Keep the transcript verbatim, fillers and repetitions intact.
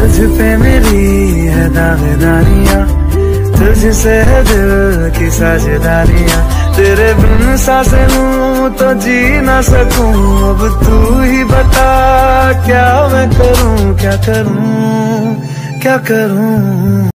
तुझ पे मेरी है दावेदारियां, तुझसे है दिल की साझेदारियां। तेरे बिन सांसें लूं तो जी ना सकूं, अब तू ही बता क्या मैं करूं, क्या करूं, क्या करूं।